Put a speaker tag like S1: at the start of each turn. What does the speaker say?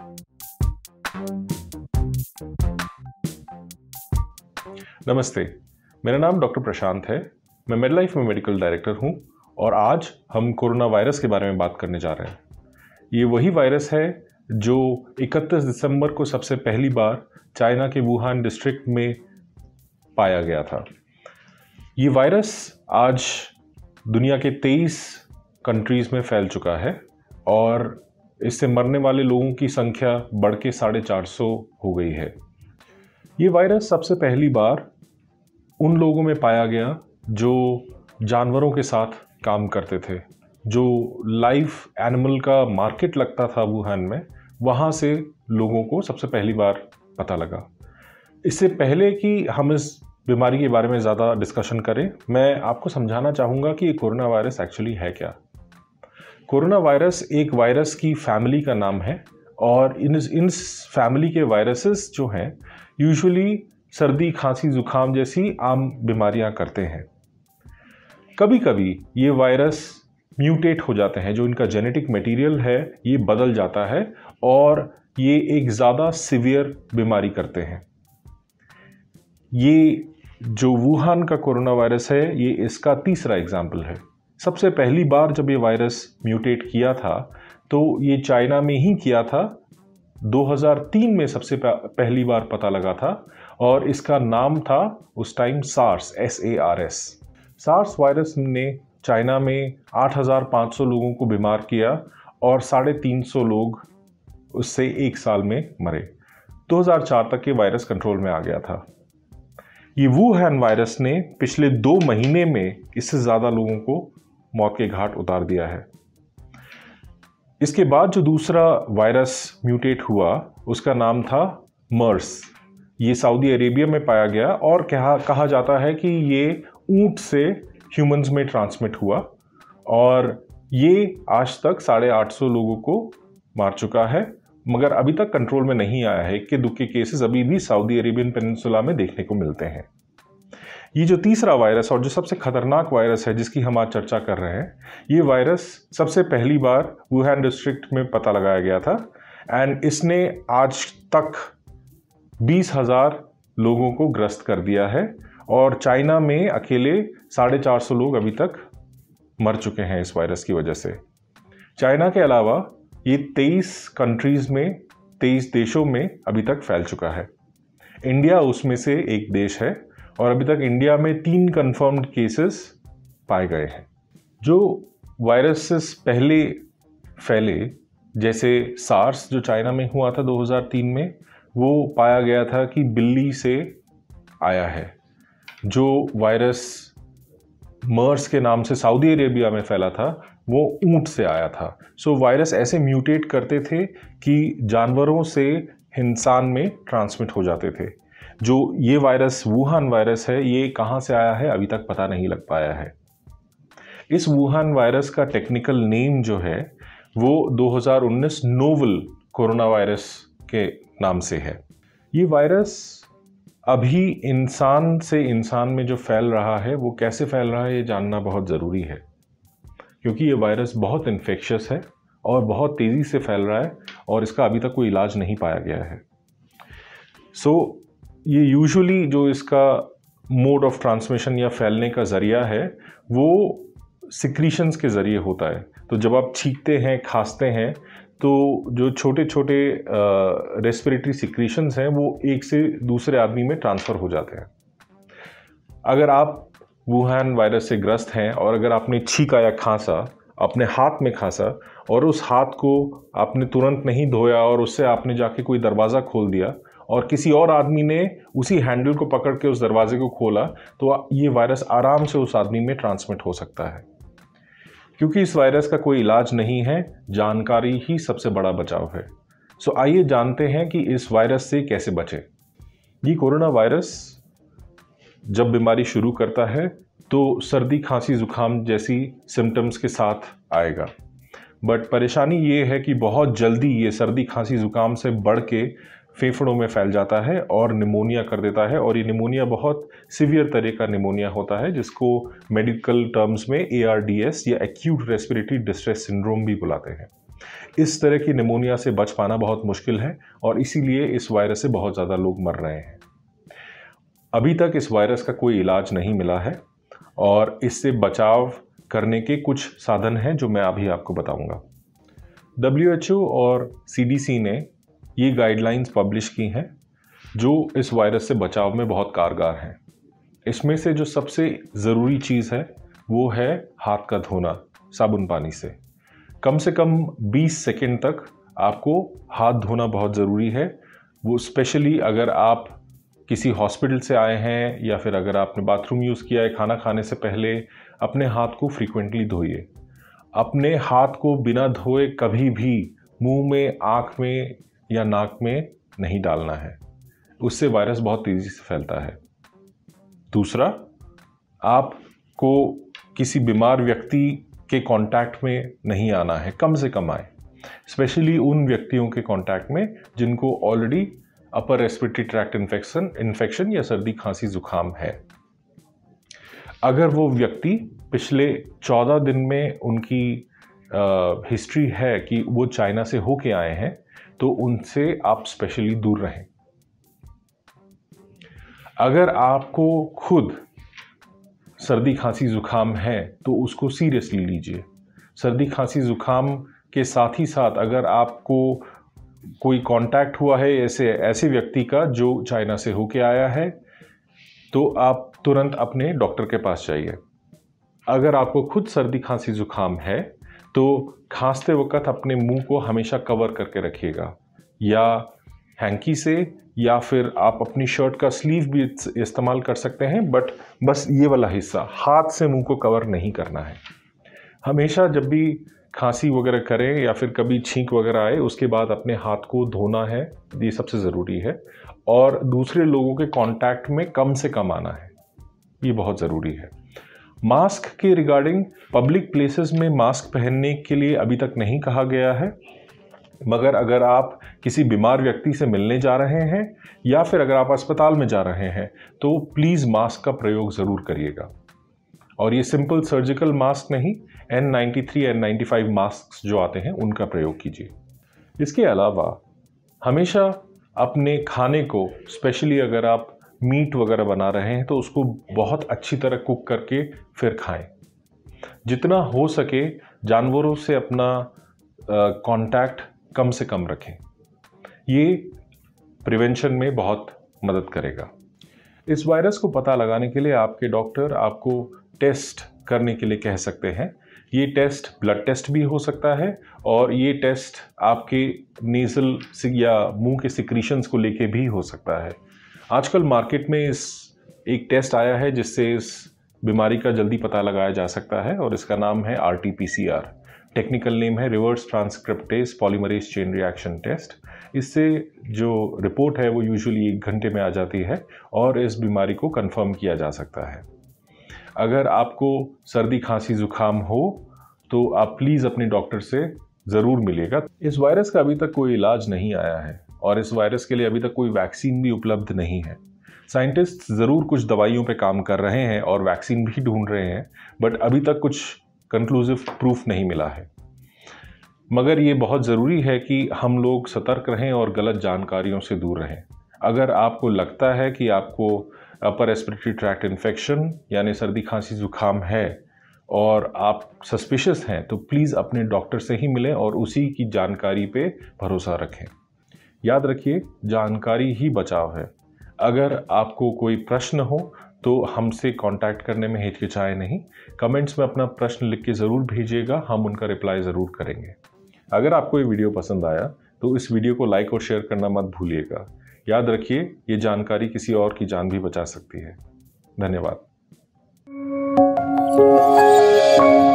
S1: नमस्ते, मेरा नाम डॉक्टर प्रशांत है। मैं मेडलाइफ में मेडिकल डायरेक्टर हूं और आज हम कोरोना वायरस के बारे में बात करने जा रहे हैं। ये वही वायरस है जो 31 दिसंबर को सबसे पहली बार चाइना के वुहान डिस्ट्रिक्ट में पाया गया था। ये वायरस आज दुनिया के 23 कंट्रीज़ में फैल चुका है और इससे मरने वाले लोगों की संख्या बढ़ के 450 हो गई है। ये वायरस सबसे पहली बार उन लोगों में पाया गया जो जानवरों के साथ काम करते थे। जो लाइव एनिमल का मार्केट लगता था वुहान में, वहाँ से लोगों को सबसे पहली बार पता लगा। इससे पहले कि हम इस बीमारी के बारे में ज़्यादा डिस्कशन करें, मैं आपको समझाना चाहूँगा कि ये कोरोना वायरस एक्चुअली है क्या। कोरोना वायरस एक वायरस की फैमिली का नाम है और इन फैमिली के वायरसेस जो हैं यूजुअली सर्दी, खांसी, जुकाम जैसी आम बीमारियां करते हैं। कभी कभी ये वायरस म्यूटेट हो जाते हैं, जो इनका जेनेटिक मटेरियल है ये बदल जाता है और ये एक ज़्यादा सीवियर बीमारी करते हैं। ये जो वुहान का कोरोना वायरस है ये इसका तीसरा एग्जाम्पल है। सबसे पहली बार जब ये वायरस म्यूटेट किया था तो ये चाइना में ही किया था। 2003 में सबसे पहली बार पता लगा था और इसका नाम था उस time SARS, SARS। SARS virus ने चाइना में 8,500 लोगों को बीमार किया और 350 लोग उससे एक साल में मरे। 2004 तक ये वायरस कंट्रोल में आ गया था। ये वुहान वायरस ने पिछले 2 महीने में इससे ज़्यादा लोगों को मौत के घाट उतार दिया है। इसके बाद जो दूसरा वायरस म्यूटेट हुआ उसका नाम था मर्स। ये सऊदी अरेबिया में पाया गया और कहा जाता है कि ये ऊंट से ह्यूमंस में ट्रांसमिट हुआ और ये आज तक 850 लोगों को मार चुका है, मगर अभी तक कंट्रोल में नहीं आया है। इक्के दुक्के केसेस अभी भी सऊदी अरेबियन पेनिनसुला में देखने को मिलते हैं। ये जो तीसरा वायरस और जो सबसे खतरनाक वायरस है जिसकी हम आज चर्चा कर रहे हैं, ये वायरस सबसे पहली बार वुहान डिस्ट्रिक्ट में पता लगाया गया था एंड इसने आज तक 20,000 लोगों को ग्रस्त कर दिया है और चाइना में अकेले 450 लोग अभी तक मर चुके हैं इस वायरस की वजह से। चाइना के अलावा ये 23 कंट्रीज में, 23 देशों में अभी तक फैल चुका है। इंडिया उसमें से एक देश है और अभी तक इंडिया में 3 कंफर्म्ड केसेस पाए गए हैं। जो वायरसेस पहले फैले, जैसे सार्स जो चाइना में हुआ था 2003 में, वो पाया गया था कि बिल्ली से आया है। जो वायरस मर्स के नाम से सऊदी अरेबिया में फैला था वो ऊंट से आया था। सो वायरस ऐसे म्यूटेट करते थे कि जानवरों से इंसान में ट्रांसमिट हो जाते थे। जो ये वायरस वुहान वायरस है ये कहाँ से आया है अभी तक पता नहीं लग पाया है। इस वुहान वायरस का टेक्निकल नेम जो है वो 2019 नोवल कोरोना वायरस के नाम से है। ये वायरस अभी इंसान से इंसान में जो फैल रहा है वो कैसे फैल रहा है ये जानना बहुत ज़रूरी है, क्योंकि ये वायरस बहुत इन्फेक्शियस है और बहुत तेज़ी से फैल रहा है और इसका अभी तक कोई इलाज नहीं पाया गया है। ये यूजुअली जो इसका मोड ऑफ ट्रांसमिशन या फैलने का ज़रिया है वो सिक्रीशंस के ज़रिए होता है। तो जब आप छींकते हैं, खांसते हैं, तो जो छोटे छोटे रेस्पिरेटरी सिक्रीशंस हैं वो एक से दूसरे आदमी में ट्रांसफ़र हो जाते हैं। अगर आप वुहान वायरस से ग्रस्त हैं और अगर आपने छींका या खांसा, अपने हाथ में खांसा और उस हाथ को आपने तुरंत नहीं धोया और उससे आपने जाके कोई दरवाज़ा खोल दिया और किसी और आदमी ने उसी हैंडल को पकड़ के उस दरवाजे को खोला, तो ये वायरस आराम से उस आदमी में ट्रांसमिट हो सकता है। क्योंकि इस वायरस का कोई इलाज नहीं है, जानकारी ही सबसे बड़ा बचाव है। आइए जानते हैं कि इस वायरस से कैसे बचें। ये कोरोना वायरस जब बीमारी शुरू करता है तो सर्दी, खांसी, जुकाम जैसी सिम्टम्स के साथ आएगा, बट परेशानी ये है कि बहुत जल्दी ये सर्दी, खांसी, जुकाम से बढ़ के फेफड़ों में फैल जाता है और निमोनिया कर देता है। और ये निमोनिया बहुत सीवियर तरह का निमोनिया होता है जिसको मेडिकल टर्म्स में ARDS या एक्यूट रेस्पिरेटरी डिस्ट्रेस सिंड्रोम भी बुलाते हैं। इस तरह की निमोनिया से बच पाना बहुत मुश्किल है और इसीलिए इस वायरस से बहुत ज़्यादा लोग मर रहे हैं। अभी तक इस वायरस का कोई इलाज नहीं मिला है और इससे बचाव करने के कुछ साधन हैं जो मैं अभी आपको बताऊंगा। WHO और CDC ने ये गाइडलाइंस पब्लिश की हैं जो इस वायरस से बचाव में बहुत कारगर हैं। इसमें से जो सबसे ज़रूरी चीज़ है वो है हाथ का धोना साबुन पानी से कम 20 सेकंड तक आपको हाथ धोना बहुत ज़रूरी है। वो स्पेशली अगर आप किसी हॉस्पिटल से आए हैं या फिर अगर आपने बाथरूम यूज़ किया है, खाना खाने से पहले अपने हाथ को फ्रीक्वेंटली धोइए। अपने हाथ को बिना धोए कभी भी मुंह में, आँख में या नाक में नहीं डालना है, उससे वायरस बहुत तेज़ी से फैलता है। दूसरा, आपको किसी बीमार व्यक्ति के कांटेक्ट में नहीं आना है, कम से कम आए, स्पेशली उन व्यक्तियों के कांटेक्ट में जिनको already upper respiratory tract infection या सर्दी खांसी जुकाम है। अगर वो व्यक्ति पिछले 14 दिन में उनकी हिस्ट्री है कि वो चाइना से होके आए हैं तो उनसे आप स्पेशली दूर रहें। अगर आपको खुद सर्दी खांसी जुकाम है तो उसको सीरियसली लीजिए। सर्दी खांसी जुकाम के साथ ही साथ अगर आपको कोई कांटेक्ट हुआ है ऐसे व्यक्ति का जो चाइना से होके आया है तो आप तुरंत अपने डॉक्टर के पास जाइए। अगर आपको खुद सर्दी खांसी जुकाम है तो खांसते वक्त अपने मुंह को हमेशा कवर करके रखिएगा, या हैंकी से, या फिर आप अपनी शर्ट का स्लीव भी इस्तेमाल कर सकते हैं, बट बस ये वाला हिस्सा, हाथ से मुंह को कवर नहीं करना है। हमेशा जब भी खांसी वगैरह करें या फिर कभी छींक वगैरह आए उसके बाद अपने हाथ को धोना है, ये सबसे ज़रूरी है। और दूसरे लोगों के कांटेक्ट में कम से कम आना है, ये बहुत ज़रूरी है। मास्क के रिगार्डिंग, पब्लिक प्लेसेस में मास्क पहनने के लिए अभी तक नहीं कहा गया है, मगर अगर आप किसी बीमार व्यक्ति से मिलने जा रहे हैं या फिर अगर आप अस्पताल में जा रहे हैं तो प्लीज़ मास्क का प्रयोग ज़रूर करिएगा। और ये सिंपल सर्जिकल मास्क नहीं, N93 N95 मास्क जो आते हैं उनका प्रयोग कीजिए। इसके अलावा हमेशा अपने खाने को, स्पेशली अगर आप मीट वगैरह बना रहे हैं तो उसको बहुत अच्छी तरह कुक करके फिर खाएं। जितना हो सके जानवरों से अपना कांटेक्ट कम से कम रखें, ये प्रिवेंशन में बहुत मदद करेगा। इस वायरस को पता लगाने के लिए आपके डॉक्टर आपको टेस्ट करने के लिए कह सकते हैं। ये टेस्ट ब्लड टेस्ट भी हो सकता है और ये टेस्ट आपके नेज़ल या मुंह के सिक्रीशंस को लेके भी हो सकता है। आजकल मार्केट में एक टेस्ट आया है जिससे इस बीमारी का जल्दी पता लगाया जा सकता है और इसका नाम है RT-PCR। टेक्निकल नेम है reverse transcriptase polymerase chain reaction test. इससे जो रिपोर्ट है वो यूजुअली 1 घंटे में आ जाती है और इस बीमारी को कंफर्म किया जा सकता है। अगर आपको सर्दी खांसी जुकाम हो तो आप प्लीज़ अपने डॉक्टर से ज़रूर मिलिएगा। इस वायरस का अभी तक कोई इलाज नहीं आया है और इस वायरस के लिए अभी तक कोई वैक्सीन भी उपलब्ध नहीं है। साइंटिस्ट ज़रूर कुछ दवाइयों पे काम कर रहे हैं और वैक्सीन भी ढूंढ रहे हैं, बट अभी तक कुछ कंक्लूसिव प्रूफ नहीं मिला है। मगर ये बहुत ज़रूरी है कि हम लोग सतर्क रहें और गलत जानकारियों से दूर रहें। अगर आपको लगता है कि आपको अपर रेस्पिरेटरी ट्रैक्ट इन्फेक्शन यानी सर्दी खांसी जुकाम है और आप सस्पिशियस हैं तो प्लीज़ अपने डॉक्टर से ही मिलें और उसी की जानकारी पे भरोसा रखें। याद रखिए, जानकारी ही बचाव है। अगर आपको कोई प्रश्न हो तो हमसे कांटेक्ट करने में हिचकिचाएं नहीं। कमेंट्स में अपना प्रश्न लिख के ज़रूर भेजिएगा, हम उनका रिप्लाई ज़रूर करेंगे। अगर आपको ये वीडियो पसंद आया तो इस वीडियो को लाइक और शेयर करना मत भूलिएगा। याद रखिए, ये जानकारी किसी और की जान भी बचा सकती है। धन्यवाद।